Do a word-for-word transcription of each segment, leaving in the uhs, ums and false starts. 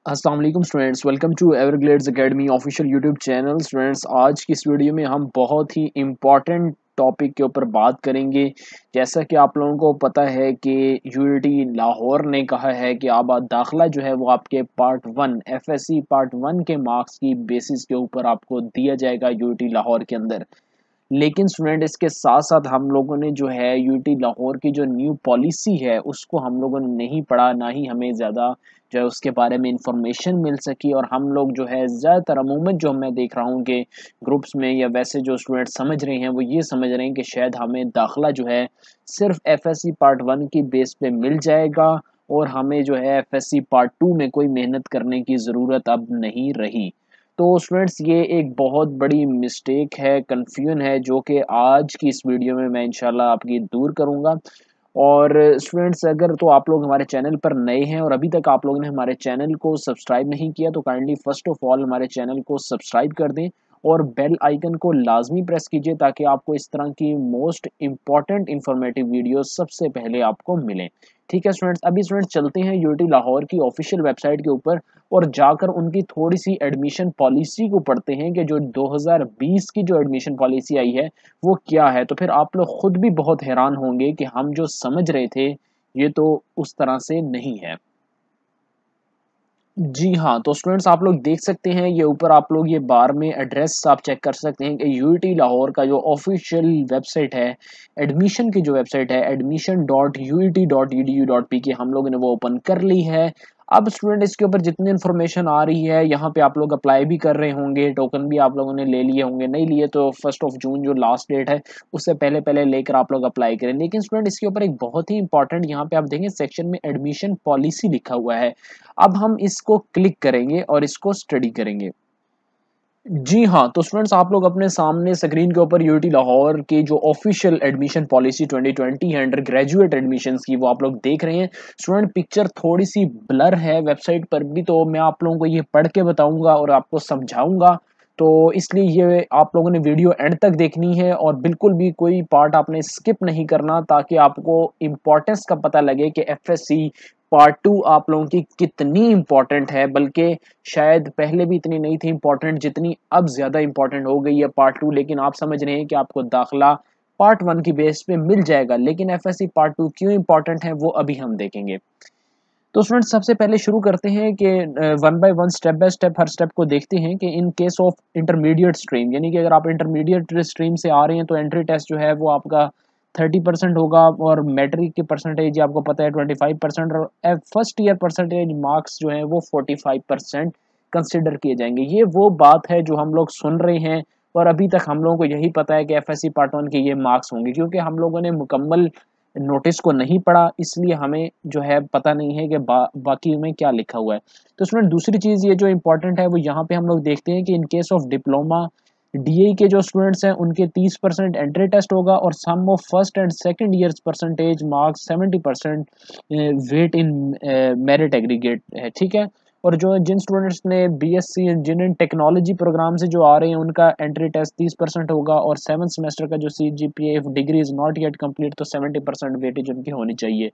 अस्सलाम वालेकुम students, welcome to Everglades academy official YouTube channel. Students, आज की इस वीडियो में हम बहुत ही इम्पॉर्टेंट टॉपिक के ऊपर बात करेंगे। जैसा कि आप लोगों को पता है कि यूनिटी लाहौर ने कहा है कि अब दाखिला जो है वो आपके part one FSc part one के मार्क्स की बेसिस के ऊपर आपको दिया जाएगा यूनिटी लाहौर के अंदर। लेकिन स्टूडेंट, इसके साथ साथ हम लोगों ने जो है यूटी लाहौर की जो न्यू पॉलिसी है उसको हम लोगों ने नहीं पढ़ा, ना ही हमें ज़्यादा जो है उसके बारे में इंफॉर्मेशन मिल सकी। और हम लोग जो है ज़्यादातर अमूमन जो मैं देख रहा हूँ कि ग्रुप्स में या वैसे जो स्टूडेंट समझ रहे हैं वो ये समझ रहे हैं कि शायद हमें दाखिला जो है सिर्फ एफएससी पार्ट वन की बेस पे मिल जाएगा और हमें जो है एफएससी पार्ट टू में कोई मेहनत करने की ज़रूरत अब नहीं रही। तो स्टूडेंट्स, ये एक बहुत बड़ी मिस्टेक है, कन्फ्यूजन है, जो कि आज की इस वीडियो में मैं इंशाल्लाह आपकी दूर करूंगा। और स्टूडेंट्स, अगर तो आप लोग हमारे चैनल पर नए हैं और अभी तक आप लोगों ने हमारे चैनल को सब्सक्राइब नहीं किया तो काइंडली फर्स्ट ऑफ ऑल हमारे चैनल को सब्सक्राइब कर दें और बेल आइकन को लाजमी प्रेस कीजिए ताकि आपको इस तरह की मोस्ट इम्पॉर्टेंट इंफॉर्मेटिव वीडियो सबसे पहले आपको मिलें। ठीक है स्टूडेंट्स, अभी स्टूडेंट्स चलते हैं यूटी लाहौर की ऑफिशियल वेबसाइट के ऊपर और जाकर उनकी थोड़ी सी एडमिशन पॉलिसी को पढ़ते हैं कि जो दो हज़ार बीस की जो एडमिशन पॉलिसी आई है वो क्या है। तो फिर आप लोग खुद भी बहुत हैरान होंगे कि हम जो समझ रहे थे ये तो उस तरह से नहीं है। जी हाँ, तो स्टूडेंट्स आप लोग देख सकते हैं ये ऊपर आप लोग ये बार में एड्रेस आप चेक कर सकते हैं कि यूटी लाहौर का जो ऑफिशियल वेबसाइट है, एडमिशन की जो वेबसाइट है admission dot U E T dot E D U dot P K हम लोगों ने वो ओपन कर ली है। अब स्टूडेंट इसके ऊपर जितनी इन्फॉर्मेशन आ रही है यहाँ पे आप लोग अप्लाई भी कर रहे होंगे, टोकन भी आप लोगों ने ले लिए होंगे, नहीं लिए तो फर्स्ट ऑफ जून जो लास्ट डेट है उससे पहले पहले लेकर आप लोग अप्लाई करें। लेकिन स्टूडेंट इसके ऊपर एक बहुत ही इंपॉर्टेंट यहाँ पे आप देखेंगे सेक्शन में एडमिशन पॉलिसी लिखा हुआ है। अब हम इसको क्लिक करेंगे और इसको स्टडी करेंगे। जी हाँ, तो स्टूडेंट्स आप लोग अपने सामने स्क्रीन के ऊपर यूटी लाहौर की जो official admission policy twenty twenty है अंडर ग्रेजुएट एडमिशन्स की वो आप लोग देख रहे हैं। स्टूडेंट, पिक्चर थोड़ी सी ब्लर है वेबसाइट पर भी, तो मैं आप लोगों को ये पढ़ के बताऊंगा और आपको समझाऊंगा, तो इसलिए ये आप लोगों ने वीडियो एंड तक देखनी है और बिल्कुल भी कोई पार्ट आपने स्किप नहीं करना ताकि आपको इम्पोर्टेंस का पता लगे कि एफएससी पार्ट टू आप लोगों की कितनी इम्पोर्टेंट है। बल्कि शायद पहले भी इतनी नहीं थी इम्पोर्टेंट जितनी अब ज़्यादा इम्पोर्टेंट हो गई है पार्ट टू। लेकिन आप समझ रहे हैं कि आपको दाखिला पार्ट वन की बेस पे मिल जाएगा, लेकिन एफएससी पार्ट टू क्यों इम्पोर्टेंट है वो अभी हम देखेंगे। तो स्टूडेंट सबसे पहले शुरू करते हैं कि one by one step by step हर स्टेप को देखते हैं कि in case of intermediate stream, यानी कि अगर आप इंटरमीडिएट स्ट्रीम से आ रहे हैं तो एंट्री टेस्ट जो है वो आपका थर्टी परसेंट होगा और मैट्रिक की परसेंटेज आपको पता है ट्वेंटी फाइव परसेंट और फर्स्ट ईयर परसेंटेज मार्क्स जो है वो फोर्टी फाइव परसेंट कंसिडर किए जाएंगे। ये वो बात है जो हम लोग सुन रहे हैं और अभी तक हम लोगों को यही पता है कि एफएससी पार्ट वन के ये मार्क्स होंगे, क्योंकि हम लोगों ने मुकम्मल नोटिस को नहीं पढ़ा, इसलिए हमें जो है पता नहीं है कि बा, बाकी में क्या लिखा हुआ है। तो स्टूडेंट दूसरी चीज़ ये जो इम्पोर्टेंट है वो यहाँ पे हम लोग देखते हैं कि in case of diploma DE के जो स्टूडेंट्स हैं उनके तीस परसेंट एंट्री टेस्ट होगा और sum of first and second years percentage marks seventy percent weight in merit aggregate है। ठीक है, और जो जिन स्टूडेंट्स ने बीएससी इंजीनियरिंग टेक्नोलॉजी प्रोग्राम से जो आ रहे हैं उनका एंट्री टेस्ट तीस परसेंट होगा और सेवन सेमेस्टर का जो CGPA if degree is not yet complete तो सेवेंटी परसेंट वेटेज उनकी होनी चाहिए।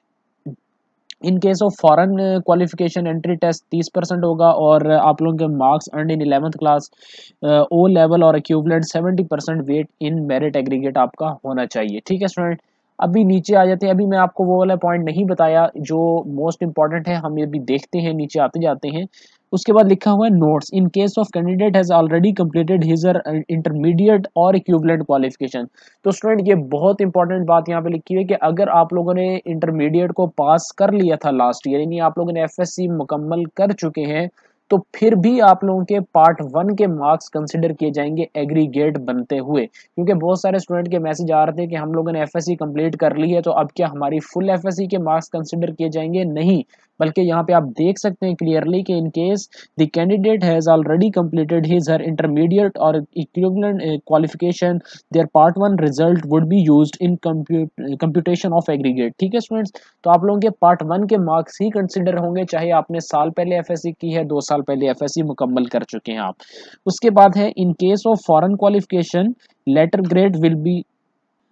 In case of foreign qualification entry test तीस परसेंट होगा और आप लोगों के marks earn in eleventh class O level और equivalent seventy percent weight in merit aggregate आपका होना चाहिए। ठीक है स्टूडेंट, अभी नीचे आ जाते हैं। अभी मैं आपको वो वाला पॉइंट नहीं बताया जो मोस्ट इंपॉर्टेंट है, हम ये भी देखते हैं, नीचे आते जाते हैं। उसके बाद लिखा हुआ है notes in case of candidate has already completed his intermediate और इक्विवेलेंट क्वालिफिकेशन। तो स्टूडेंट ये बहुत इंपॉर्टेंट बात यहाँ पे लिखी हुई है कि अगर आप लोगों ने इंटरमीडिएट को पास कर लिया था लास्ट ईयर, यानी आप लोगों ने एफएससी मुकम्मल कर चुके हैं, तो फिर भी आप लोगों के पार्ट वन के मार्क्स कंसिडर किए जाएंगे एग्रीगेट बनते हुए। क्योंकि बहुत सारे स्टूडेंट के मैसेज आ रहे थे कि हम लोगों ने एफएससी कंप्लीट कर ली है तो अब क्या हमारी फुल एफएससी के मार्क्स कंसिडर किए जाएंगे? नहीं, बल्कि यहाँ पे आप देख सकते हैं क्लियरली कि in case the candidate has already completed his her intermediate और equivalent qualification, their part one result would be used in computation of aggregate. ठीक है स्टूडेंट्स, तो आप लोगों के पार्ट वन के मार्क्स ही कंसिडर होंगे चाहे आपने साल पहले एफएससी की है, दो साल पहले एफएससी मुकम्मल कर चुके हैं आप। उसके बाद है in case of foreign qualification letter grade will be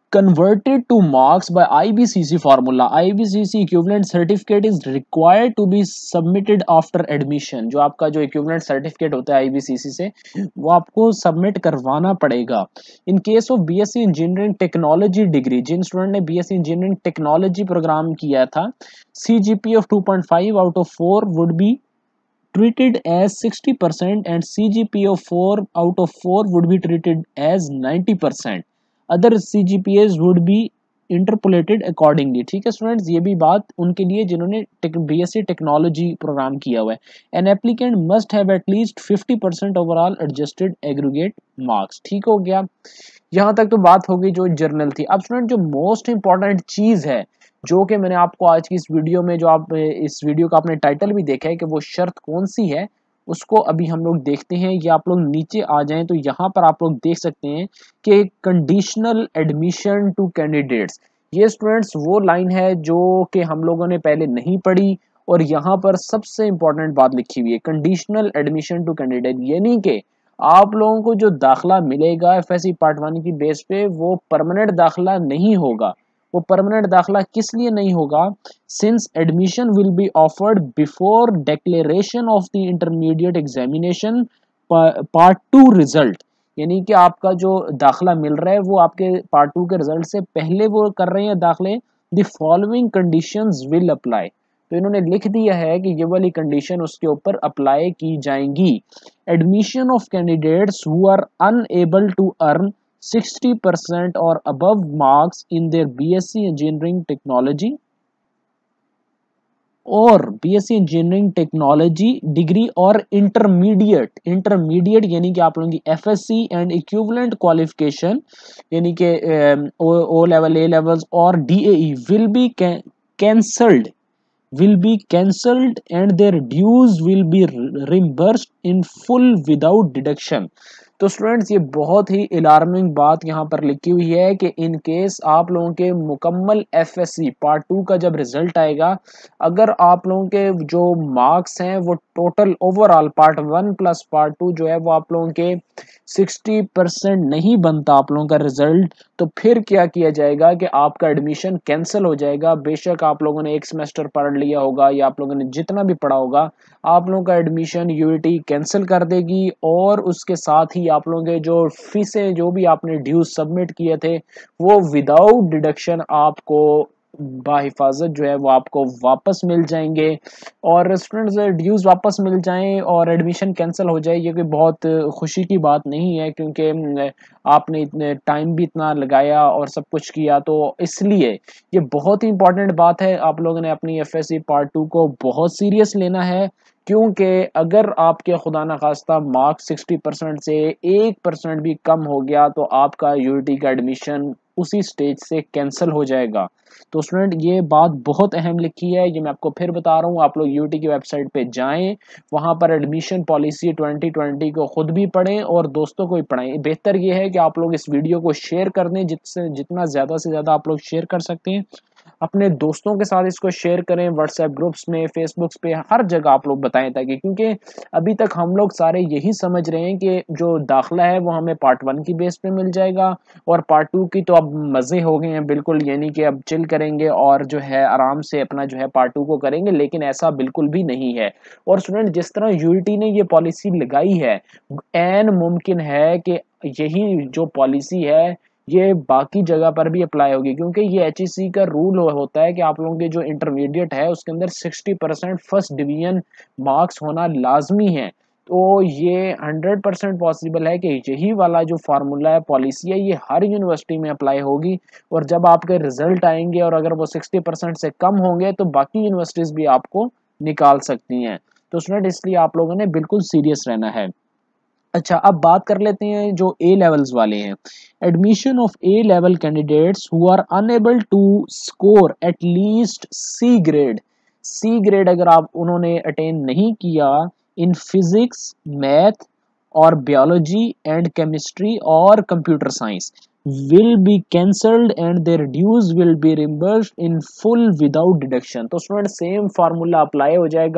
converted to marks by I B C C formula. I B C C equivalent certificate is required to be submitted after admission. जो आपका जो equivalent certificate होता है I B C C से वो आपको submit करवाना पड़ेगा. In case of B S c Engineering Technology degree, जिन स्टूडेंट ने B S c Engineering Technology programme किया था, C G P A of two point five out of four would be treated as sixty percent and C G P A of four out of four would be treated as ninety percent. Other C G P As would be interpolated accordingly. ठीक है students, ये भी बात उनके लिए जिन्होंने B S c technology programme किया हुआ है. An applicant must have at least fifty percent overall adjusted aggregate marks. ठीक हो गया, यहाँ तक तो बात हो गई जो जर्नल थी. अब स्टूडेंट जो मोस्ट इंपॉर्टेंट चीज़ है जो कि मैंने आपको आज की इस वीडियो में, जो आप इस वीडियो का आपने टाइटल भी देखा है कि वो शर्त कौन सी है, उसको अभी हम लोग देखते हैं. ये आप लोग नीचे आ जाएं तो यहाँ पर आप लोग देख सकते हैं कि कंडीशनल एडमिशन टू कैंडिडेट्स. ये स्टूडेंट्स वो लाइन है जो कि हम लोगों ने पहले नहीं पढ़ी और यहाँ पर सबसे इंपॉर्टेंट बात लिखी हुई है, कंडीशनल एडमिशन टू कैंडिडेट. यानी कि आप लोगों को जो दाखिला मिलेगा F S C part one की बेस पे वो परमानेंट दाखिला नहीं होगा. वो परमानेंट दाखिला किस लिए नहीं होगा? Since admission will be offered before declaration of the intermediate examination part two result. यानी कि आपका जो दाखिला मिल रहा है वो आपके पार्ट टू के रिजल्ट से पहले वो कर रहे हैं दाखिले. The following conditions will apply. तो इन्होंने लिख दिया है कि ये वाली कंडीशन उसके ऊपर अप्लाई की जाएंगी. Admission of candidates who are unable to earn sixty percent or above marks in their B S c Engineering Technology or B S c Engineering Technology degree or intermediate intermediate यानी कि आप लोगों की F S C and equivalent qualification यानी कि O level, A levels और D A E will be cancelled will be cancelled and their dues will be reimbursed in full without deduction. तो students ये बहुत ही अलार्मिंग बात यहाँ पर लिखी हुई है कि इन केस आप लोगों के मुकम्मल एफएससी पार्ट टू का जब रिजल्ट आएगा, अगर आप लोगों के जो मार्क्स हैं वो total overall part one plus part two जो है वो आप लोगों के सिक्सटी परसेंट नहीं बनता आप लोगों का रिजल्ट, तो फिर क्या किया जाएगा कि आपका एडमिशन कैंसिल हो जाएगा. बेशक आप लोगों ने एक सेमेस्टर पढ़ लिया होगा या आप लोगों ने जितना भी पढ़ा होगा, आप लोगों का एडमिशन यूईटी कैंसिल कर देगी और उसके साथ ही आप लोगों के जो फीसें जो भी आपने ड्यूज सबमिट किए थे वो विदाउट डिडक्शन आपको बाहिफाजत जो है वो आपको वापस मिल जाएंगे. और स्टूडेंट्स ड्यूज वापस मिल जाएं और एडमिशन कैंसिल हो जाए, ये कोई बहुत खुशी की बात नहीं है क्योंकि आपने इतने टाइम भी इतना लगाया और सब कुछ किया. तो इसलिए ये बहुत ही इंपॉर्टेंट बात है, आप लोगों ने अपनी एफएससी पार्ट टू को बहुत सीरियस लेना है क्योंकि अगर आपके खुदा न खास्ता मार्क्स सिक्सटी परसेंट से एक परसेंट भी कम हो गया तो आपका यूईटी का एडमिशन उसी स्टेज से कैंसिल हो जाएगा. तो स्टूडेंट ये बात बहुत अहम लिखी है, ये मैं आपको फिर बता रहा हूँ. आप लोग यूईटी की वेबसाइट पे जाएं, वहां पर एडमिशन पॉलिसी ट्वेंटी ट्वेंटी को खुद भी पढ़ें और दोस्तों को भी पढ़ाएं. बेहतर ये है कि आप लोग इस वीडियो को शेयर कर दें, जिससे जितना ज़्यादा से ज़्यादा आप लोग शेयर कर सकते हैं. अपने दोस्तों के साथ इसको शेयर करें, व्हाट्सएप ग्रुप्स में, फेसबुक पे, हर जगह आप लोग बताएं, ताकि क्योंकि अभी तक हम लोग सारे यही समझ रहे हैं कि जो दाखिला है वो हमें पार्ट वन की बेस पे मिल जाएगा और पार्ट टू की तो अब मज़े हो गए हैं बिल्कुल, यानी कि अब चिल करेंगे और जो है आराम से अपना जो है पार्ट टू को करेंगे. लेकिन ऐसा बिल्कुल भी नहीं है. और स्टूडेंट जिस तरह यूईटी ने ये पॉलिसी लगाई है, एन मुमकिन है कि यही जो पॉलिसी है ये बाकी जगह पर भी अप्लाई होगी, क्योंकि ये एचईसी का रूल होता है कि आप लोगों के जो इंटरमीडिएट है उसके अंदर sixty percent first division marks होना लाजमी है. तो ये हंड्रेड परसेंट पॉसिबल है कि यही वाला जो फार्मूला है, पॉलिसी है, ये हर यूनिवर्सिटी में अप्लाई होगी. और जब आपके रिजल्ट आएंगे और अगर वो सिक्सटी परसेंट से कम होंगे तो बाकी यूनिवर्सिटीज़ भी आपको निकाल सकती हैं. तो स्टूडेंट इसलिए आप लोगों ने बिल्कुल सीरियस रहना है. अच्छा, अब बात कर लेते हैं जो ए लेवल्स वाले हैं. Admission of A level candidates who are unable to score at least C grade. C grade अगर आप उन्होंने अटेन नहीं किया इन फिजिक्स, मैथ और बायोलॉजी एंड केमिस्ट्री और computer science will be cancelled and their dues will be reimbursed in full without deduction. तो student same formula apply हो जाएगा.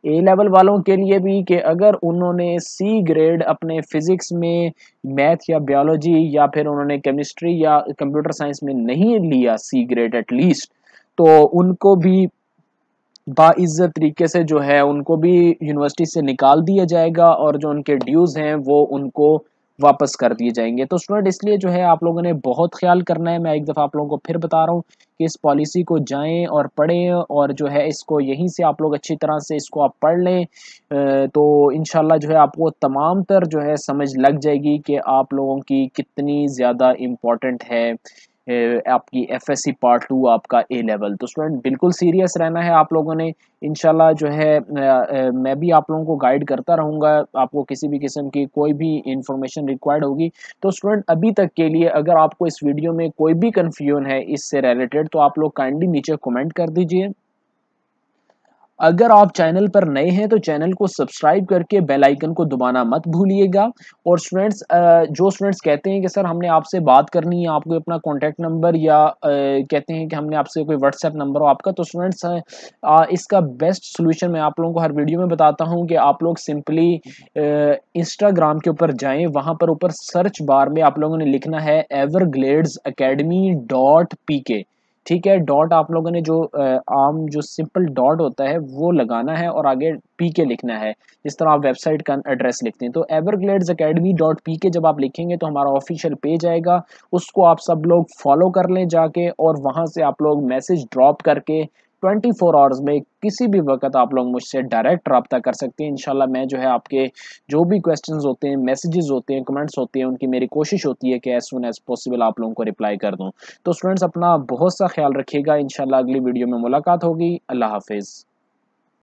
ए लेवल वालों के लिए भी कि अगर उन्होंने सी ग्रेड अपने फिज़िक्स में, मैथ या बायोलॉजी या फिर उन्होंने केमिस्ट्री या कंप्यूटर साइंस में नहीं लिया सी ग्रेड एटलीस्ट, तो उनको भी बाइज़्ज़त तरीके से जो है उनको भी यूनिवर्सिटी से निकाल दिया जाएगा और जो उनके ड्यूज़ हैं वो उनको वापस कर दिए जाएँगे। तो स्टूडेंट इसलिए जो है आप लोगों ने बहुत ख़्याल करना है। मैं एक दफ़ा आप लोगों को फिर बता रहा हूँ कि इस पॉलिसी को जाएँ और पढ़ें और जो है इसको यहीं से आप लोग अच्छी तरह से इसको आप पढ़ लें। अ, तो इंशाल्लाह जो है आपको तमाम तर जो है समझ लग जाएगी कि आप लोगों की कितनी ज़्यादा इम्पोर्टेंट है अ, आपकी एफएससी पार्ट टू आपका ए लेवल। तो स्टूडेंट बिल्कुल सीरियस रहना है आप लोगों ने। इंशाल्लाह जो है अ अ, मैं भी आप लोगों को गाइड करता रहूँगा, आपको किसी भी किस्म की कोई भी इन्फॉर्मेशन रिक्वायर्ड होगी। तो स्टूडेंट अभी तक के लिए अगर आपको इस वीडियो में कोई भी कन्फ्यूजन है इससे रिलेटेड तो आप लोग काइंडली नीचे कमेंट कर दीजिए। अगर आप चैनल पर नए हैं तो चैनल को सब्सक्राइब करके बेल आइकन को दबाना मत भूलिएगा। और स्टूडेंट्स जो स्टूडेंट्स कहते हैं कि सर हमने आपसे बात करनी है, आपको अपना कॉन्टैक्ट नंबर या अ, कहते हैं कि हमने आपसे कोई व्हाट्सएप नंबर हो आपका, तो स्टूडेंट्स इसका बेस्ट सोल्यूशन मैं आप लोगों को हर वीडियो में बताता हूँ कि आप लोग सिंपली इंस्टाग्राम के ऊपर जाएं, वहाँ पर ऊपर सर्च बार में आप लोगों ने लिखना है एवरग्लेड्स अकेडमी डॉट पी के। ठीक है, डॉट आप लोगों ने जो अ, आम जो सिंपल डॉट होता है वो लगाना है और आगे पी के लिखना है, जिस तरह आप वेबसाइट का एड्रेस लिखते हैं। तो एवरग्लेड्स अकेडमी डॉट पी के जब आप लिखेंगे तो हमारा ऑफिशियल पेज आएगा, उसको आप सब लोग फॉलो कर लें जाके, और वहाँ से आप लोग मैसेज ड्रॉप करके ट्वेंटी फोर आवर्स में किसी भी वक्त आप लोग मुझसे डायरेक्ट रब्ता कर सकते हैं। इंशाल्लाह मैं जो है आपके जो भी क्वेश्चंस होते हैं, मैसेजेस होते हैं, कमेंट्स होते हैं, उनकी मेरी कोशिश होती है कि एज सुन एज पॉसिबल आप लोगों को रिप्लाई कर दूं। तो स्टूडेंट्स अपना बहुत सा ख्याल रखिएगा। इंशाल्लाह अगली वीडियो में मुलाकात होगी। अल्लाह हाफिज़।